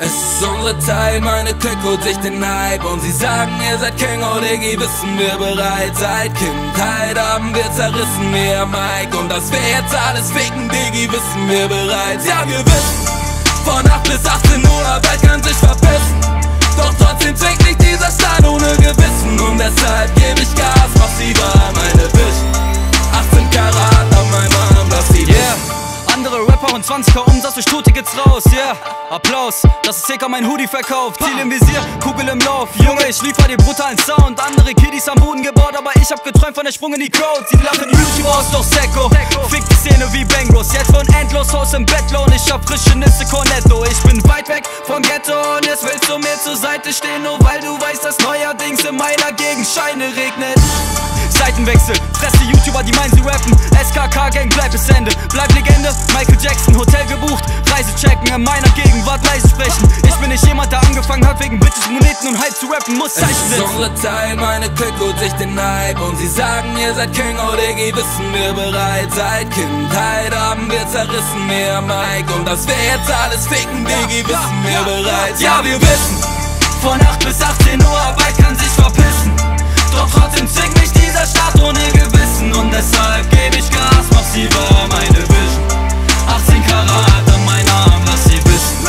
Es ist unsere Zeit, meine Clique holt sich den Hype. Und sie sagen, ihr seid King, oh Diggi, wissen wir bereit. Seit Kindheit haben wir zerrissen, mehr Mike. Und dass wir jetzt alles ficken, Diggi, wissen wir bereits. Ja, wir wissen, von 8 bis 18 Uhr, Arbeit kann sich verpissen. Doch trotzdem zwingt mich dieser Staat ohne Gewissen. Und deshalb geb ich Gas, massiver meine Vision. 18 Karat an meinem Arm, lass sie wissen. Andere Rapper und 20er Umsatz durch Tourtickets raus, yeah. Applaus, das ist circa mein Hoodie verkauft. Ziel im Visier, Kugel im Lauf. Junge, ich liefer dir brutalen Sound. Andere Kiddies am Boden gebaut, aber ich hab geträumt von der Sprung in die Crowd. Sie lachen YouTube aus, doch Secco. Fick die Szene wie Bangros. Jetzt von endlos Haus im Bettlohn. Ich hab frische Nüsse Cornetto. Ich bin weit weg vom Ghetto und jetzt willst du mir zur Seite stehen, nur weil du weißt, dass neuerdings in meiner Gegend Scheine regnet. Seitenwechsel, fresse YouTuber, die meinen sie rappen. SKK-Gang, bleib bis Ende, bleib Legende. Michael Jackson, Hotel gebucht, Reise checken, in meiner Gegenwart leise sprechen. Ich bin nicht jemand, der angefangen hat wegen Bitches, Moneten und Hype zu rappen, muss Zeichen setzen. Es ist unsere Zeit, meine Clique holt sich den Hype. Und sie sagen, ihr seid King, oh Diggi, wissen wir bereit. Seit Kindheit haben wir zerrissen, mehr Mike. Und dass wir jetzt alles ficken, Diggi, wissen wir bereits. Ja, wir wissen, von 8 bis 18 Uhr, Arbeit kann sich verpissen. Doch trotzdem zwingt mich dieser Staat ohne Gewissen. Und deshalb geb ich Gas, massiver meine Vision. 18 Karat an meinem Arm, lass sie wissen.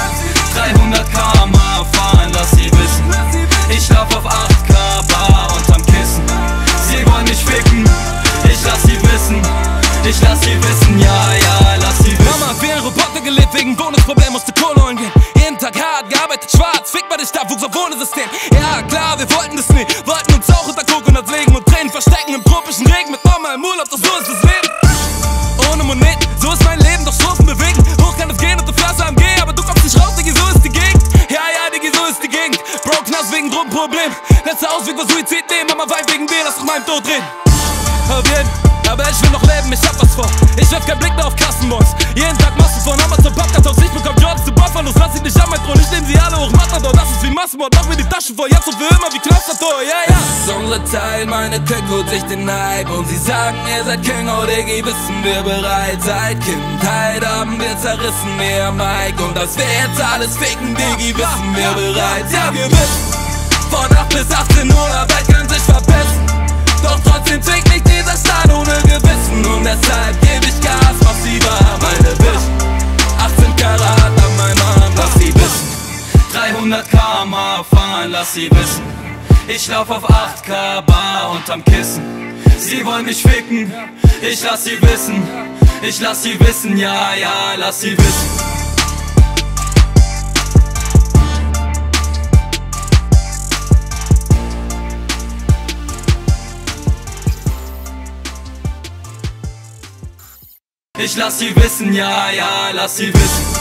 300 km/h fahren, lass sie wissen. Ich schlaf auf 8K Bar unterm Kissen. Sie wollen mich ficken, ich lass sie wissen. Ich lass sie wissen, ja, ja, lass sie wissen. Mama, wie ein Roboter gelebt, wegen Bonusproblem musste Kohle holen gehen. Jeden Tag hart, gearbeitet schwarz, fick mal dich da, wuchs auf ohne System. Ja klar, wir wollten das nie, wollten uns auch unter Coconuts legen und Tränen verstecken im tropischen Regen mit Mama im Urlaub, doch so ist das Leben. Ohne Moneten, so ist mein Leben, doch Strophen bewegen. Hoch kann es gehen und du fährst AMG, aber du kommst nicht raus, Diggi, so ist die Gegend. Ja, ja, Diggi, so ist die Gegend. Bro, Knast wegen Drogenproblem. Letzter Ausweg war Suizid nehmen, aber weint wegen dir, lass doch meinem Tod reden. Auf jeden, aber ich will noch leben, ich hab was vor. Ich werf keinen Blick mehr auf Kassenboys. Jeden Tag Massen von Amazon Pappkartons. Ich bekomm Jordans zu Buffalos, lass sie nicht an mein Thron. Ich nehm sie alle hoch, Matador, das ist wie Massenmord. Mach mir die Taschen voll, jetzt und für immer wie Knastador, ja, ja. Es ist unsere Zeit, meine Clique holt sich den Hype. Und sie sagen, ihr seid King, oh Diggi, wissen wir bereit. Seit Kindheit haben wir zerrissen, mehr Mike. Und dass wir jetzt alles ficken, Diggi, wissen wir bereits. Ja, wir wissen, von 8 bis 18 Uhr, Arbeit kann sich verpissen. Doch trotzdem zwingt mich dieser Staat ohne Gewissen. Und deshalb geb ich Gas, massiver meine Vision. 18 Karat an meinem Arm, lass sie wissen. 300 km/h fahren, lass sie wissen. Ich lauf auf 8K Bar unterm Kissen. Sie wollen mich ficken, ich lass sie wissen. Ich lass sie wissen, ja, ja, lass sie wissen. Ich lass sie wissen, ja, ja, lass sie wissen.